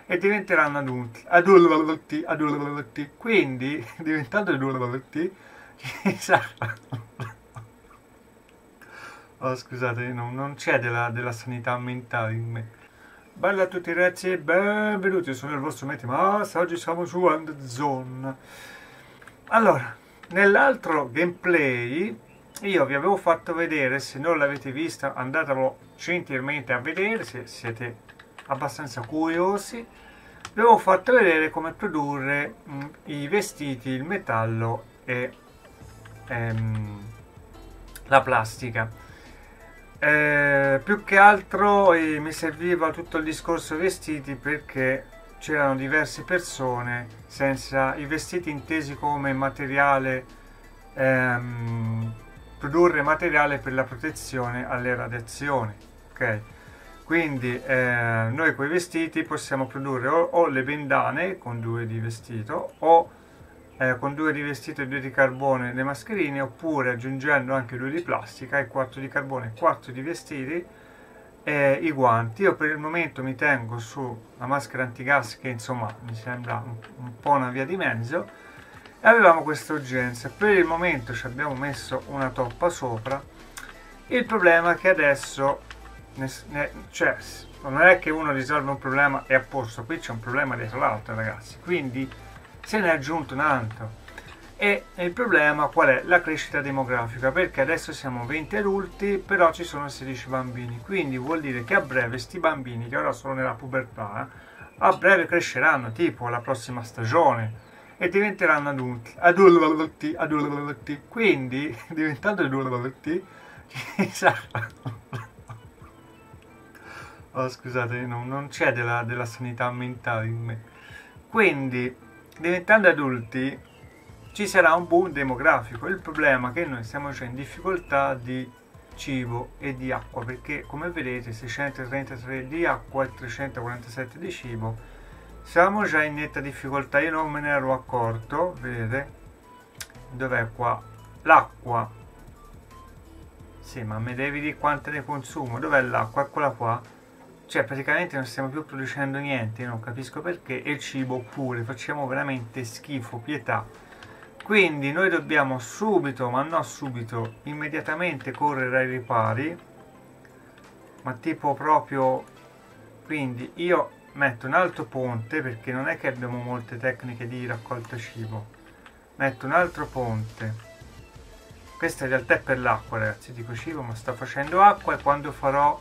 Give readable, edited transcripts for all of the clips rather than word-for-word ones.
e diventeranno adulti, quindi diventando adulti ci sarà. Oh, scusate, non c'è della sanità mentale in me. Bella a tutti ragazzi e benvenuti, io sono il vostro Metimas, oggi siamo su Endzone. Allora, nell'altro gameplay io vi avevo fatto vedere, se non l'avete visto andatelo gentilmente a vedere se siete abbastanza curiosi. Vi avevo fatto vedere come produrre i vestiti, il metallo e la plastica. Più che altro mi serviva tutto il discorso vestiti perché c'erano diverse persone senza i vestiti intesi come materiale, produrre materiale per la protezione alle radiazioni, ok? Quindi noi con i vestiti possiamo produrre o le bendane con 2 di vestito o con 2 di vestito e 2 di carbone le mascherine, oppure aggiungendo anche 2 di plastica e 4 di carbone e 4 di vestiti e i guanti. Io per il momento mi tengo sulla maschera antigas che insomma mi sembra un po' una via di mezzo, e avevamo questa urgenza. Per il momento ci abbiamo messo una toppa sopra. Il problema è che adesso cioè, non è che uno risolve un problema e a posto, qui c'è un problema dietro l'altro ragazzi, quindi se ne è aggiunto un altro. E il problema qual è? La crescita demografica, perché adesso siamo 20 adulti però ci sono 16 bambini, quindi vuol dire che a breve sti bambini che ora sono nella pubertà a breve cresceranno tipo la prossima stagione e diventeranno adulti, quindi diventando adulti ci sarà. Oh, scusate, non c'è della sanità mentale in me. Quindi diventando adulti ci sarà un boom demografico. Il problema è che noi siamo già in difficoltà di cibo e di acqua, perché come vedete 633 di acqua e 347 di cibo, siamo già in netta difficoltà. Io non me ne ero accorto, vedete? Dov'è qua? L'acqua. Sì, ma mi devi dire quante ne consumo? Dov'è l'acqua? Eccola qua. Cioè praticamente non stiamo più producendo niente, io non capisco perché, e il cibo pure, facciamo veramente schifo, pietà. Quindi noi dobbiamo subito, ma non subito, immediatamente correre ai ripari, ma tipo proprio, quindi io metto un altro ponte, perché non è che abbiamo molte tecniche di raccolta cibo, metto un altro ponte, questa in realtà è per l'acqua ragazzi, dico cibo ma sta facendo acqua, e quando farò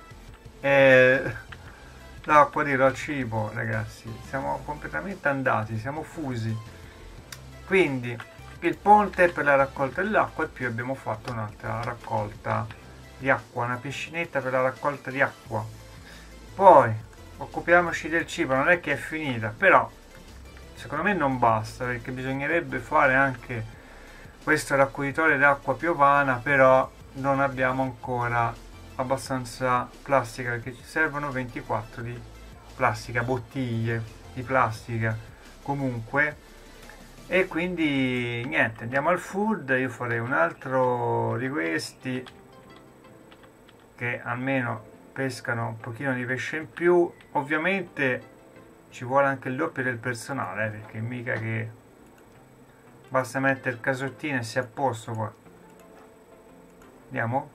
l'acqua dirò cibo ragazzi, siamo completamente andati, siamo fusi. Quindi il ponte è per la raccolta dell'acqua e più abbiamo fatto un'altra raccolta di acqua, una piscinetta per la raccolta di acqua. Poi occupiamoci del cibo, non è che è finita, però secondo me non basta, perché bisognerebbe fare anche questo raccoglitore d'acqua piovana, però non abbiamo ancora abbastanza plastica, perché ci servono 24 di plastica, bottiglie di plastica comunque. E quindi niente, andiamo al food. Io farei un altro di questi che almeno pescano un pochino di pesce in più. Ovviamente ci vuole anche il doppio del personale, perché mica che basta mettere il casottino e si è a posto qua. Andiamo?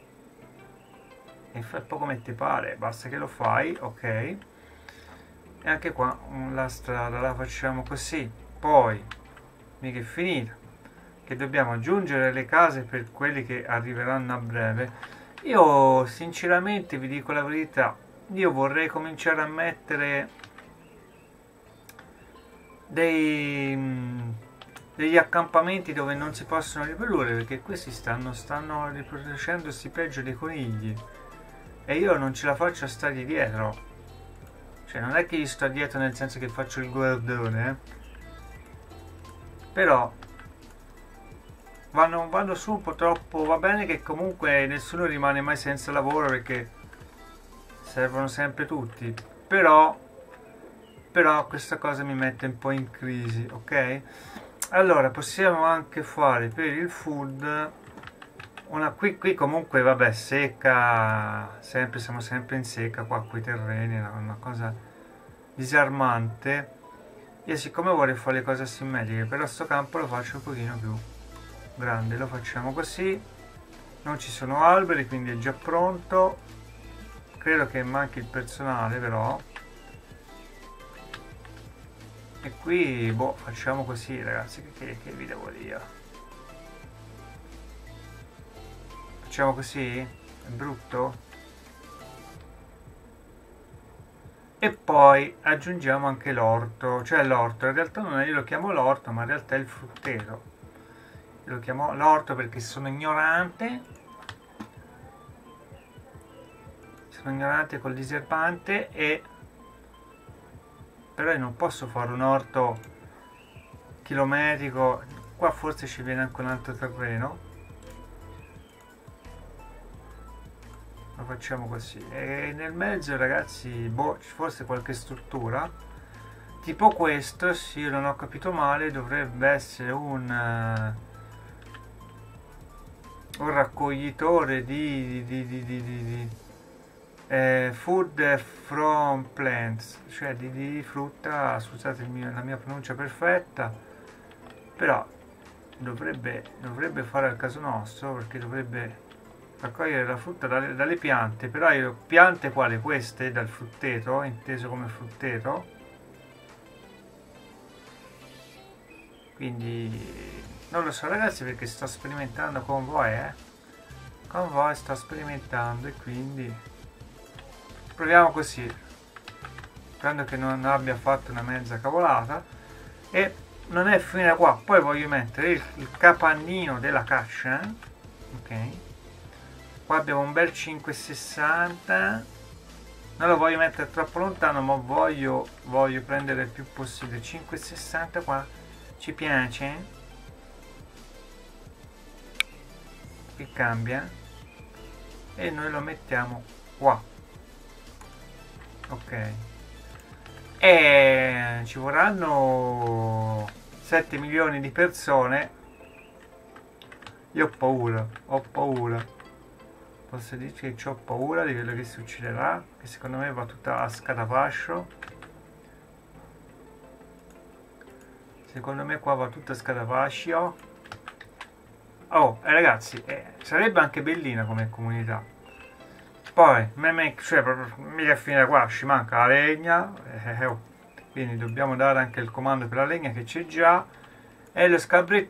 E fai un po' come ti pare, basta che lo fai, ok. E anche qua la strada la facciamo così. Poi mica è finita, che dobbiamo aggiungere le case per quelli che arriveranno a breve. Io sinceramente vi dico la verità, io vorrei cominciare a mettere degli accampamenti dove non si possono riprodurre, perché questi stanno riproducendosi peggio dei conigli e io non ce la faccio a stargli dietro. Cioè non è che gli sto dietro nel senso che faccio il guardone, però vanno su un po' troppo. Va bene che comunque nessuno rimane mai senza lavoro, perché servono sempre tutti, però questa cosa mi mette un po' in crisi, ok? Allora possiamo anche fare per il food qui comunque vabbè, secca, siamo sempre in secca qua, qui terreni, è una cosa disarmante. Io siccome vorrei fare le cose asimmetriche, però sto campo lo faccio un pochino più grande, lo facciamo così. Non ci sono alberi, quindi è già pronto. Credo che manchi il personale però. E qui boh, facciamo così ragazzi, che vi devo dire, facciamo così, è brutto. E poi aggiungiamo anche l'orto, cioè l'orto in realtà non è, io lo chiamo l'orto ma in realtà è il frutteto. Io lo chiamo l'orto perché sono ignorante col diserbante, e però io non posso fare un orto chilometrico. Qua forse ci viene anche un altro terreno, lo facciamo così, e nel mezzo ragazzi boh, forse qualche struttura tipo questo, se io non ho capito male dovrebbe essere un raccoglitore di food from plants, cioè di frutta, scusate la mia pronuncia perfetta, però dovrebbe fare al caso nostro, perché dovrebbe raccogliere la frutta dalle piante, però io piante quali queste dal frutteto, inteso come frutteto, quindi non lo so ragazzi, perché sto sperimentando con voi sto sperimentando, e quindi proviamo così, sperando che non abbia fatto una mezza cavolata. E non è finita qua, poi voglio mettere il capannino della caccia, ok, qua abbiamo un bel 560, non lo voglio mettere troppo lontano, ma voglio prendere il più possibile. 560 qua ci piace, che cambia, e noi lo mettiamo qua, ok, e ci vorranno 7 milioni di persone. Io ho paura, posso dirci che ho paura di quello che succederà, che secondo me va tutta a scatafascio, secondo me qua va tutta a scatafascio. Oh ragazzi, sarebbe anche bellina come comunità. Poi cioè mica finire qua, ci manca la legna, oh. Quindi dobbiamo dare anche il comando per la legna che c'è già, e lo scrub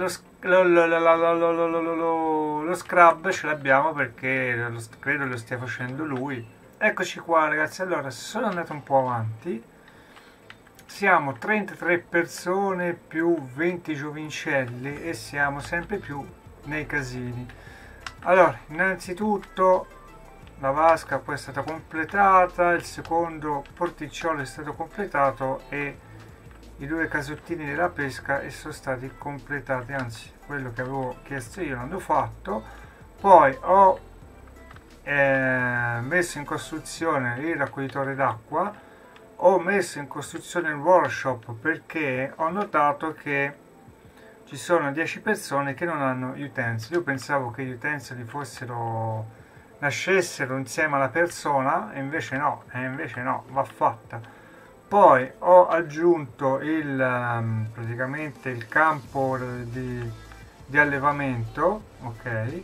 ce l'abbiamo, perché credo lo stia facendo lui. Eccoci qua ragazzi. Allora, sono andato un po' avanti, siamo 33 persone più 20 giovincelli e siamo sempre più nei casini. Allora, innanzitutto la vasca poi è stata completata, il secondo porticciolo è stato completato, e i 2 casottini della pesca sono stati completati, anzi quello che avevo chiesto io l'hanno fatto. Poi ho messo in costruzione il raccoglitore d'acqua, ho messo in costruzione il workshop, perché ho notato che ci sono 10 persone che non hanno utensili. Io pensavo che gli utensili nascessero insieme alla persona, e invece no, va fatta. Poi ho aggiunto praticamente il campo di allevamento, ok,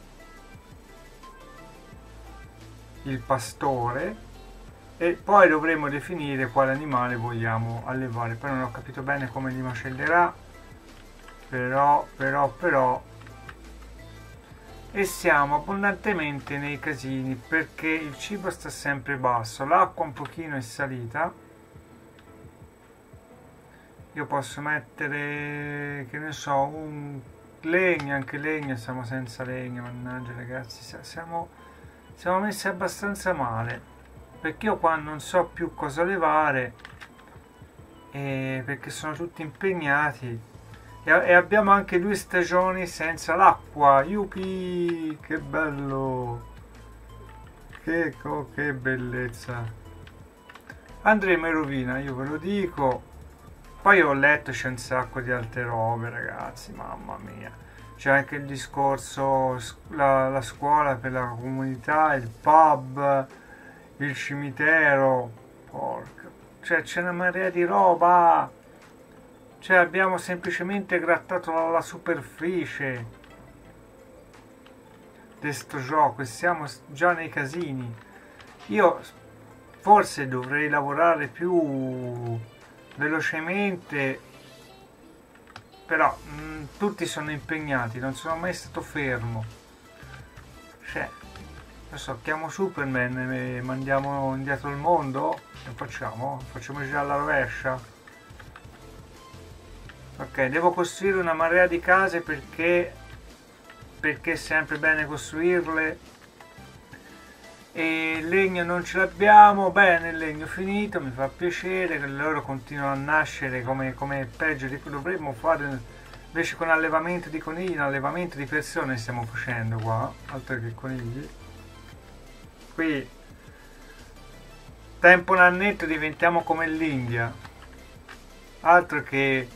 il pastore, e poi dovremo definire quale animale vogliamo allevare. Poi non ho capito bene come li macellerà, però e siamo abbondantemente nei casini, perché il cibo sta sempre basso, l'acqua un pochino è salita. Io posso mettere, che ne so, un legno, anche legno, siamo senza legno, mannaggia ragazzi, siamo messi abbastanza male, perché io qua non so più cosa levare, perché sono tutti impegnati, e abbiamo anche 2 stagioni senza l'acqua. Yupi, che bello, che bellezza. Andremo in rovina, io ve lo dico. Poi ho letto, c'è un sacco di altre robe ragazzi, mamma mia, c'è anche il discorso, la scuola per la comunità, il pub, il cimitero, porca cioè c'è una marea di roba, cioè abbiamo semplicemente grattato la superficie di sto gioco e siamo già nei casini. Io forse dovrei lavorare più velocemente, però tutti sono impegnati, non sono mai stato fermo. Cioè, non so, chiamo Superman e mandiamo indietro il mondo? Che facciamo? Facciamo girare la rovescia? Ok, devo costruire una marea di case perché è sempre bene costruirle. E il legno non ce l'abbiamo, bene, il legno finito, mi fa piacere che loro continuano a nascere come peggio di cui dovremmo fare, invece con allevamento di conigli, allevamento di persone stiamo facendo qua, altro che conigli. Qui, tempo un annetto diventiamo come l'India, altro che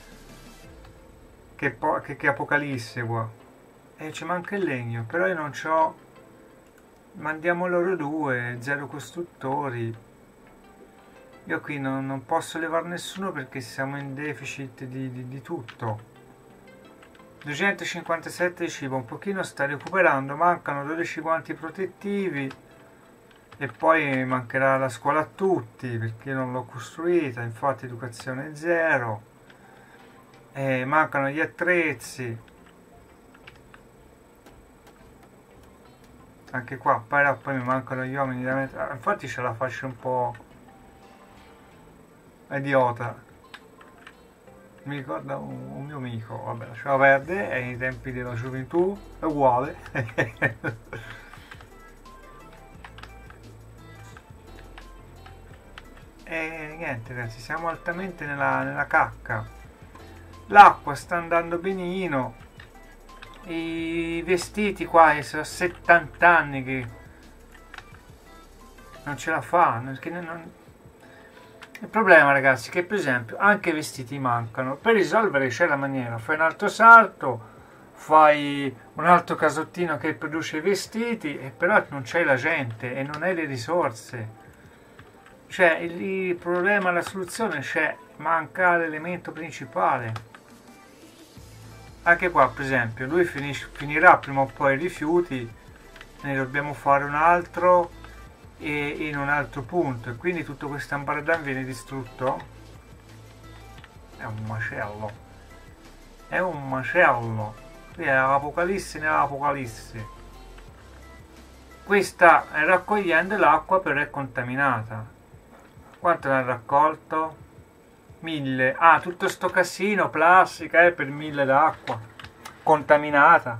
Apocalisse qua. E ci manca il legno, però io non c'ho. Mandiamo loro due, zero costruttori. Io qui non posso levare nessuno perché siamo in deficit di tutto. 257 di cibo, un pochino sta recuperando, mancano 12 guanti protettivi e poi mancherà la scuola a tutti perché io non l'ho costruita, infatti educazione zero. Mancano gli attrezzi. Anche qua, però poi mi mancano gli uomini da mettere. Infatti ce la faccio un po' idiota. Mi ricorda un mio amico, vabbè, lasciamo perdere, è ai tempi della gioventù, è uguale. E niente ragazzi, siamo altamente nella cacca. L'acqua sta andando benino. I vestiti qua, sono 70 anni che non ce la fanno. Il problema ragazzi è che per esempio anche i vestiti mancano. Per risolvere c'è la maniera, fai un altro salto, fai un altro casottino che produce i vestiti, e però non c'è la gente e non hai le risorse. Cioè il problema, la soluzione c'è, manca l'elemento principale. Anche qua per esempio lui finirà prima o poi i rifiuti, ne dobbiamo fare un altro e in un altro punto, e quindi tutto questo ambaradan viene distrutto. È un macello, è un macello. Qui è l'apocalisse nell'apocalisse. Qui sta raccogliendo l'acqua, però è contaminata. Quanto ne ha raccolto? 1000. Ah, tutto sto casino, plastica, per 1000 d'acqua contaminata.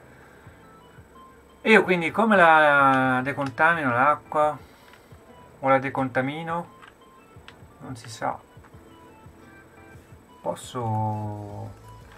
E io quindi come la decontamino l'acqua? O la decontamino? Non si sa. Posso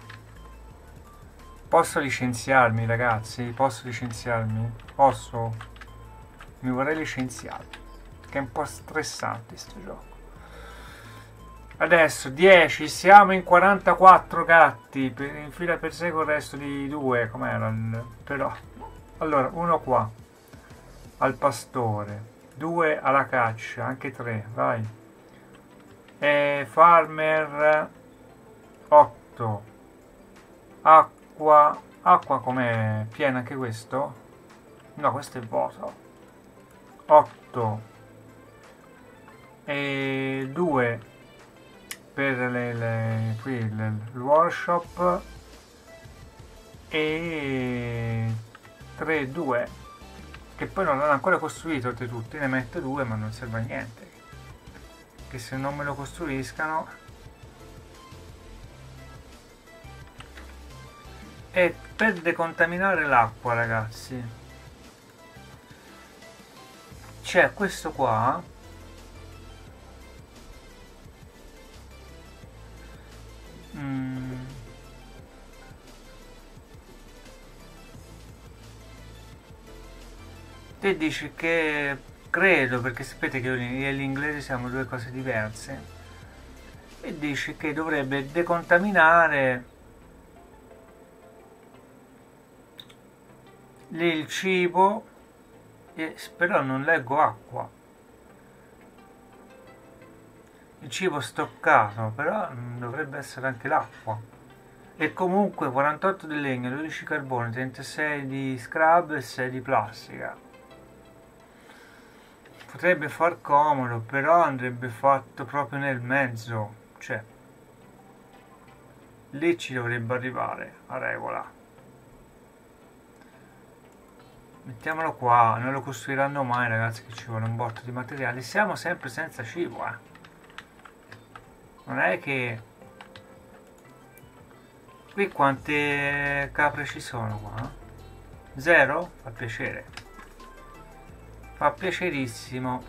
licenziarmi ragazzi? Posso licenziarmi? Posso? Mi vorrei licenziare, che è un po' stressante sto gioco. Adesso 10, siamo in 44 gatti, in fila per sé con il resto di 2, com'era? Però, allora, uno qua, al pastore, 2 alla caccia, anche 3, vai. Farmer, 8, acqua com'è? Piena anche questo? No, questo è vuoto. 8, e 2 per qui il workshop, e 3, 2 che poi non hanno ancora costruito, oltretutto ne metto 2 ma non serve a niente, che se non me lo costruiscano. E per decontaminare l'acqua ragazzi c'è questo qua. Te dici che credo, perché sapete che io e l'inglese siamo due cose diverse, e dici che dovrebbe decontaminare lì il cibo, però non leggo acqua. il cibo stoccato, però dovrebbe essere anche l'acqua. E comunque 48 di legno, 12 carbone, 36 di scrub e 6 di plastica. Potrebbe far comodo, però andrebbe fatto proprio nel mezzo, cioè lì ci dovrebbe arrivare a regola. Mettiamolo qua, non lo costruiranno mai, ragazzi, che ci vuole un botto di materiali. Siamo sempre senza cibo, Non è che... Qui quante capre ci sono qua? Zero? Fa piacere. Fa piacerissimo.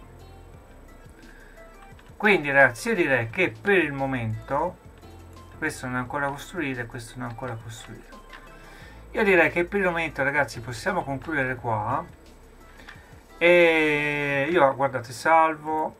Quindi, ragazzi, io direi che per il momento questo non è ancora costruito e questo non è ancora costruito. Io direi che per il momento, ragazzi, possiamo concludere qua. E io, guardate, salvo.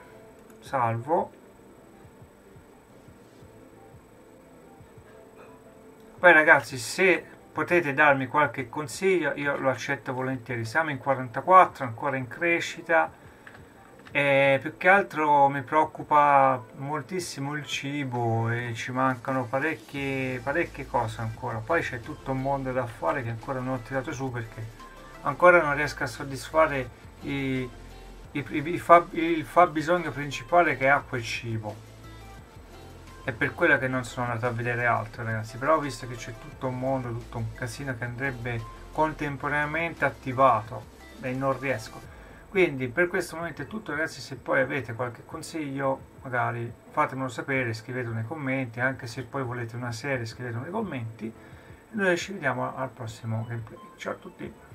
Poi, ragazzi, se potete darmi qualche consiglio, io lo accetto volentieri. Siamo in 44, ancora in crescita. E più che altro mi preoccupa moltissimo il cibo e ci mancano parecchie cose ancora. Poi c'è tutto un mondo da fare che ancora non ho tirato su perché ancora non riesco a soddisfare il fabbisogno principale che è acqua e cibo. È per quello che non sono andato a vedere altro, ragazzi. Però ho visto che c'è tutto un mondo, tutto un casino che andrebbe contemporaneamente attivato e non riesco. Quindi per questo momento è tutto, ragazzi. Se poi avete qualche consiglio magari fatemelo sapere, scrivetelo nei commenti, anche se poi volete una serie scrivetelo nei commenti e noi ci vediamo al prossimo gameplay. Ciao a tutti.